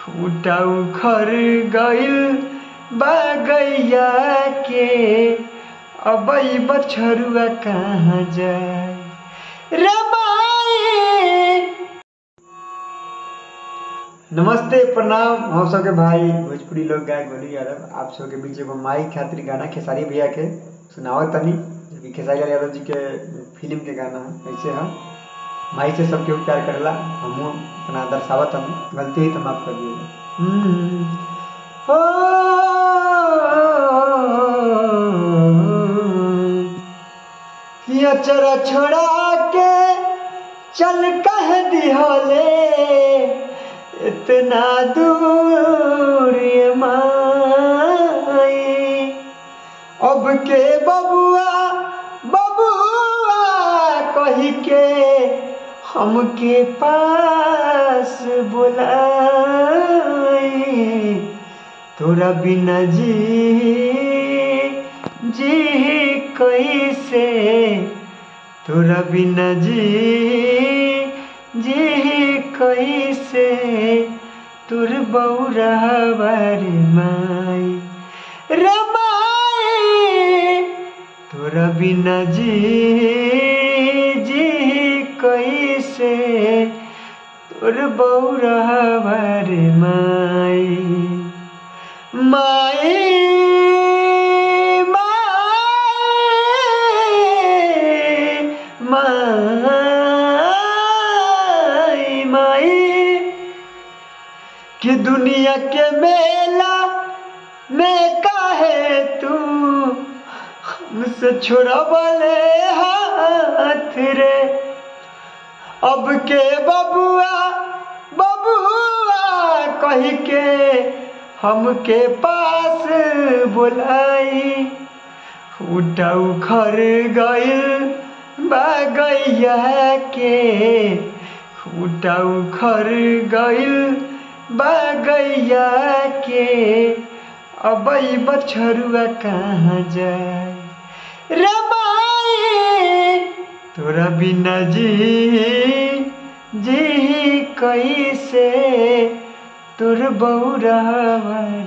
खूटा उखड़ गइल बागैया के अब बछरुआ कहाँ जाए रे माई। नमस्ते प्रणाम हम सबके भाई भोजपुरी लोक गायक गोलू यादव आप सबके बीच एगो माई खातिर गाना खेसारी भैया के सुनावत तनी। जो खेसारी लाल यादव जी के फिल्म के गाना है। ऐसे है माई से सबके प्यार करेला हम अपना दर्शावत हम गलती हुई तो माफ कर दीजिए। अचरा छोड़ा के चल कह दिहले इतना दूर ये माई। अब के बबुआ बबुआ कही के हमके पास बुलाई। तोरा बिना जी कैसे तोरा बिना जी कैसे तुर बौरा बारी माई रे माई। तोरा बिना जी कैसे तुर बौरा बारी माई। माई कि दुनिया के मेला में काहे तू हमसे छुड़ावले हाथ रे। अब के बबुआ बबुआ कही के हमके पास बुलाई। खूटा उखड़ गइल बागैया के खूटा उखड़ गइल बागैया के अब बछरुआ कहाँ जाए रे माई। तोरा बिना जी कैसे तुर बौरा